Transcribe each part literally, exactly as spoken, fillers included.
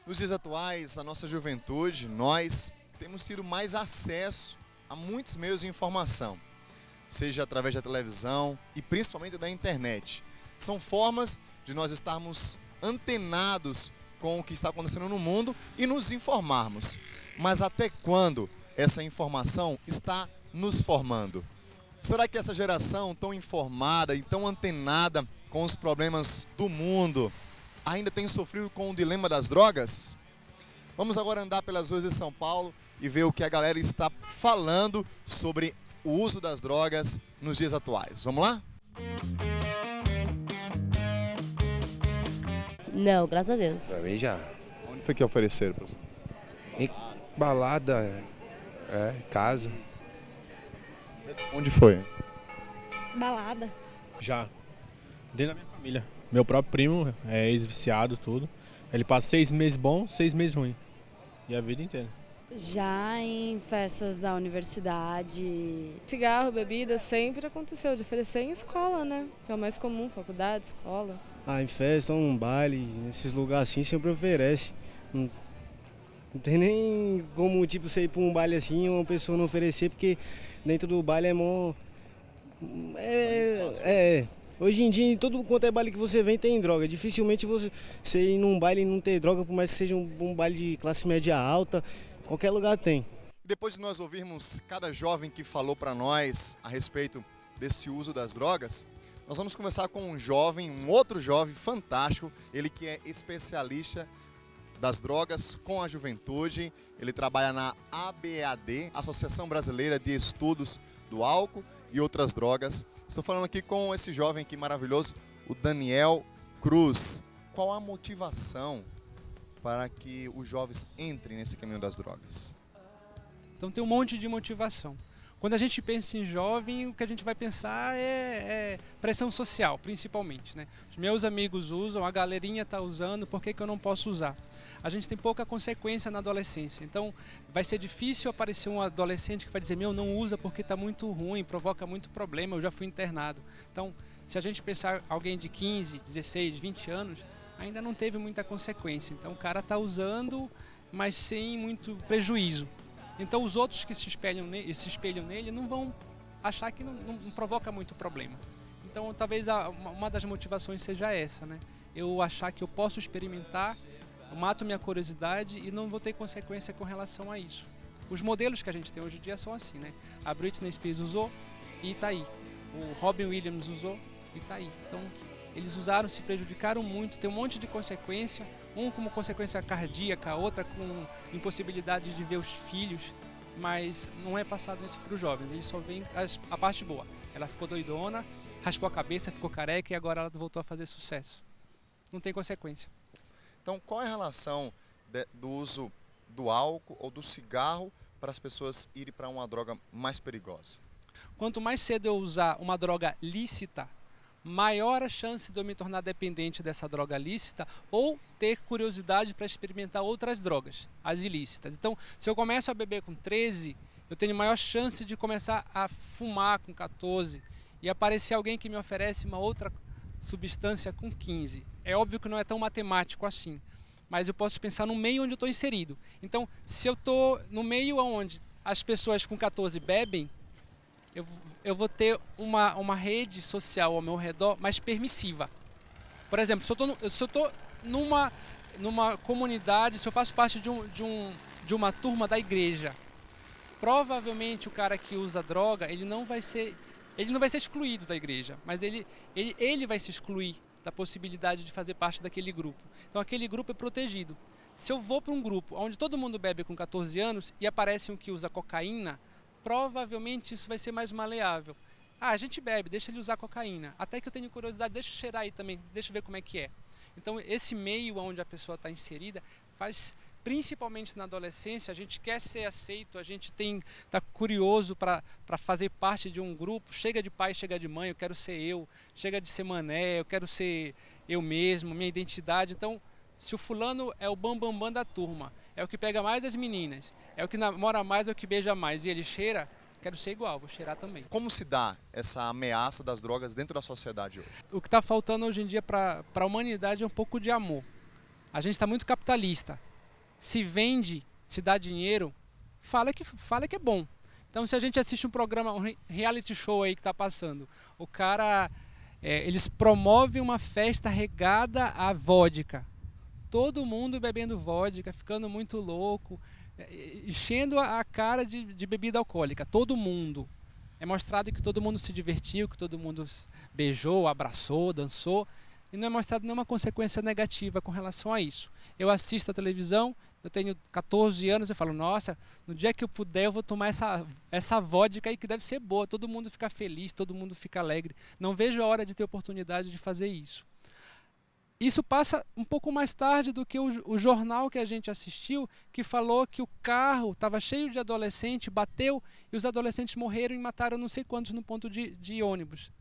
Nos dias atuais, a nossa juventude, nós temos tido mais acesso a muitos meios de informação, seja através da televisão e principalmente da internet. São formas de nós estarmos antenados com o que está acontecendo no mundo e nos informarmos. Mas até quando essa informação está nos formando? Será que essa geração tão informada e tão antenada com os problemas do mundo ainda tem sofrido com o dilema das drogas? Vamos agora andar pelas ruas de São Paulo e ver o que a galera está falando sobre o uso das drogas nos dias atuais. Vamos lá? Não, graças a Deus. Pra mim já. Onde foi que ofereceram, professor? Em balada, é, casa. Onde foi? Balada. Já. Dentro da minha família. Meu próprio primo é ex-viciado, tudo. Ele passa seis meses bom, seis meses ruim. E a vida inteira. Já em festas da universidade. Cigarro, bebida, sempre aconteceu de oferecer em escola, né? Que é o mais comum, faculdade, escola. Ah, em festa, um baile, nesses lugares assim sempre oferece. Não, não tem nem como tipo você ir para um baile assim e uma pessoa não oferecer, porque dentro do baile é mó... É, é, hoje em dia, em todo quanto é baile que você vem tem droga. Dificilmente você, você ir num baile e não ter droga, por mais que seja um, um baile de classe média alta, qualquer lugar tem. Depois de nós ouvirmos cada jovem que falou para nós a respeito desse uso das drogas, nós vamos conversar com um jovem, um outro jovem fantástico, ele que é especialista das drogas com a juventude, ele trabalha na A B A D, Associação Brasileira de Estudos do Álcool e Outras Drogas. Estou falando aqui com esse jovem aqui maravilhoso, o Daniel Cruz. Qual a motivação para que os jovens entrem nesse caminho das drogas? Então tem um monte de motivação. Quando a gente pensa em jovem, o que a gente vai pensar é, é pressão social, principalmente, né? Os meus amigos usam, a galerinha está usando, por que que eu não posso usar? A gente tem pouca consequência na adolescência, então vai ser difícil aparecer um adolescente que vai dizer, meu, não usa porque está muito ruim, provoca muito problema, eu já fui internado. Então, se a gente pensar alguém de quinze, dezesseis, vinte anos, ainda não teve muita consequência. Então o cara está usando, mas sem muito prejuízo. Então os outros que se espelham nele, se espelham nele não vão achar que não, não, não provoca muito problema. Então talvez a, uma das motivações seja essa, né? Eu achar que eu posso experimentar, eu mato minha curiosidade e não vou ter consequência com relação a isso. Os modelos que a gente tem hoje em dia são assim, né? A Britney Spears usou e está aí. O Robin Williams usou e está aí. Então eles usaram, se prejudicaram muito, tem um monte de consequência, um como consequência cardíaca, outra com impossibilidade de ver os filhos, mas não é passado isso para os jovens, eles só veem as, a parte boa. Ela ficou doidona, raspou a cabeça, ficou careca e agora ela voltou a fazer sucesso. Não tem consequência. Então, qual é a relação de, do uso do álcool ou do cigarro para as pessoas irem para uma droga mais perigosa? Quanto mais cedo eu usar uma droga lícita, maior a chance de eu me tornar dependente dessa droga lícita ou ter curiosidade para experimentar outras drogas, as ilícitas. Então, se eu começo a beber com treze, eu tenho maior chance de começar a fumar com quatorze e aparecer alguém que me oferece uma outra substância com quinze. É óbvio que não é tão matemático assim, mas eu posso pensar no meio onde eu estou inserido. Então, se eu estou no meio onde as pessoas com quatorze bebem, eu eu vou ter uma, uma rede social ao meu redor mais permissiva. Por exemplo, se eu estou numa, numa comunidade, se eu faço parte de, um, de, um, de uma turma da igreja, provavelmente o cara que usa droga, ele não vai ser, ele não vai ser excluído da igreja, mas ele, ele, ele vai se excluir da possibilidade de fazer parte daquele grupo. Então aquele grupo é protegido. Se eu vou para um grupo onde todo mundo bebe com quatorze anos e aparece um que usa cocaína, provavelmente isso vai ser mais maleável. Ah, a gente bebe, deixa ele usar cocaína. Até que eu tenho curiosidade, deixa eu cheirar aí também, deixa eu ver como é que é. Então esse meio onde a pessoa está inserida faz, principalmente na adolescência, a gente quer ser aceito, a gente tem tá curioso para fazer parte de um grupo, chega de pai, chega de mãe, eu quero ser eu, chega de ser mané, eu quero ser eu mesmo, minha identidade. Então, se o fulano é o bambambam bam, bam da turma, é o que pega mais as meninas, é o que namora mais, é o que beija mais, e ele cheira, quero ser igual, vou cheirar também. Como se dá essa ameaça das drogas dentro da sociedade hoje? O que está faltando hoje em dia para a humanidade é um pouco de amor. A gente está muito capitalista. se vende, se dá dinheiro, fala que, fala que é bom. Então, se a gente assiste um programa, um reality show aí que está passando, o cara, é, eles promovem uma festa regada a vodka. Todo mundo bebendo vodka, ficando muito louco, enchendo a cara de, de bebida alcoólica. Todo mundo. É mostrado que todo mundo se divertiu, que todo mundo beijou, abraçou, dançou. E não é mostrado nenhuma consequência negativa com relação a isso. Eu assisto a televisão, eu tenho quatorze anos, eu falo, nossa, no dia que eu puder eu vou tomar essa, essa vodka aí que deve ser boa. Todo mundo fica feliz, todo mundo fica alegre. Não vejo a hora de ter oportunidade de fazer isso. Isso passa um pouco mais tarde do que o, o jornal que a gente assistiu, que falou que o carro estava cheio de adolescente, bateu e os adolescentes morreram e mataram não sei quantos no ponto de, de ônibus.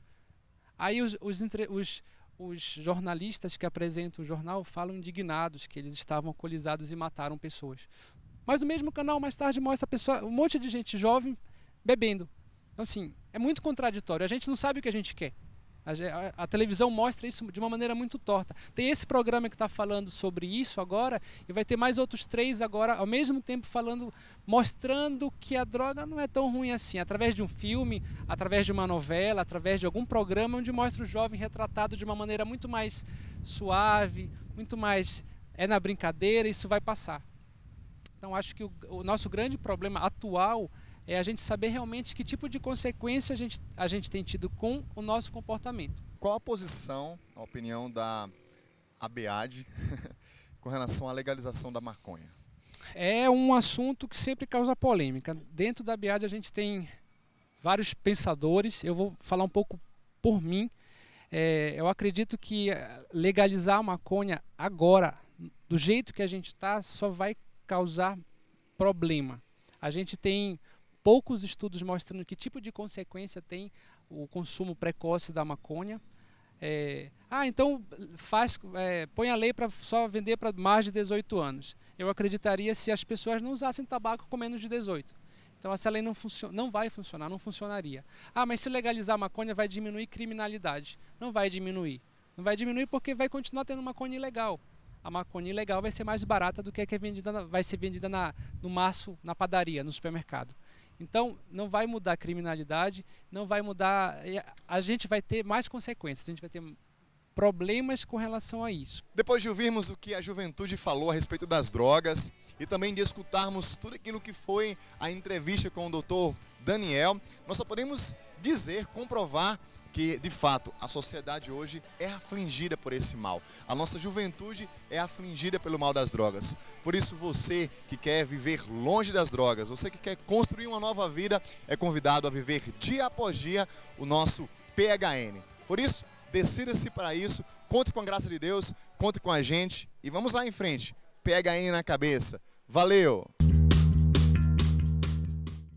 Aí os, os, os, os jornalistas que apresentam o jornal falam indignados que eles estavam alcoolizados e mataram pessoas. Mas no mesmo canal, mais tarde, mostra a pessoa, um monte de gente jovem bebendo. Então, assim, é muito contraditório. A gente não sabe o que a gente quer. A, a, a televisão mostra isso de uma maneira muito torta. Tem esse programa que está falando sobre isso agora e vai ter mais outros três agora, ao mesmo tempo falando, mostrando que a droga não é tão ruim assim. Através de um filme, através de uma novela, através de algum programa onde mostra o jovem retratado de uma maneira muito mais suave, muito mais é na brincadeira, isso vai passar. Então acho que o, o nosso grande problema atual é a gente saber realmente que tipo de consequência a gente, a gente tem tido com o nosso comportamento. Qual a posição, a opinião da ABAD com relação à legalização da maconha? É um assunto que sempre causa polêmica. Dentro da ABAD a gente tem vários pensadores, eu vou falar um pouco por mim. É, eu acredito que legalizar a maconha agora, do jeito que a gente está, só vai causar problema. A gente tem poucos estudos mostrando que tipo de consequência tem o consumo precoce da maconha. É, ah, então faz, é, põe a lei para só vender para mais de dezoito anos. Eu acreditaria se as pessoas não usassem tabaco com menos de dezoito. Então essa lei não, funciona, não vai funcionar, não funcionaria. Ah, mas se legalizar a maconha vai diminuir criminalidade. Não vai diminuir. Não vai diminuir porque vai continuar tendo maconha ilegal. A maconha ilegal vai ser mais barata do que a que é vendida na, vai ser vendida na, no maço, na padaria, no supermercado. Então, não vai mudar a criminalidade, não vai mudar... A gente vai ter mais consequências, a gente vai ter problemas com relação a isso. Depois de ouvirmos o que a juventude falou a respeito das drogas e também de escutarmos tudo aquilo que foi a entrevista com o doutor Daniel, nós só podemos dizer, comprovar que, de fato, a sociedade hoje é afligida por esse mal. A nossa juventude é afligida pelo mal das drogas. Por isso, você que quer viver longe das drogas, você que quer construir uma nova vida, é convidado a viver dia após dia o nosso P H N. Por isso, decida-se para isso, conte com a graça de Deus, conte com a gente e vamos lá em frente. P H N na cabeça. Valeu!